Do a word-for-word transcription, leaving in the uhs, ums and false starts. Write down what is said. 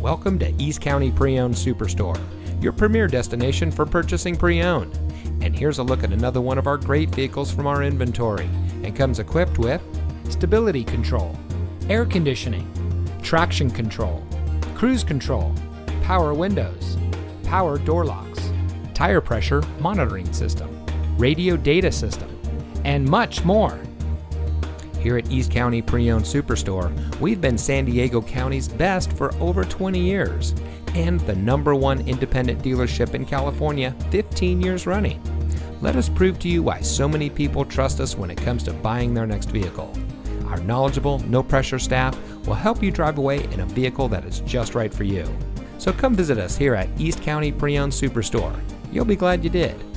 Welcome to East County Pre-Owned Superstore, your premier destination for purchasing pre-owned. And here's a look at another one of our great vehicles from our inventory, and comes equipped with stability control, air conditioning, traction control, cruise control, power windows, power door locks, tire pressure monitoring system, radio data system, and much more. Here at East County Pre-Owned Superstore, we've been San Diego County's best for over twenty years and the number one independent dealership in California fifteen years running. Let us prove to you why so many people trust us when it comes to buying their next vehicle. Our knowledgeable, no-pressure staff will help you drive away in a vehicle that is just right for you. So come visit us here at East County Pre-Owned Superstore. You'll be glad you did.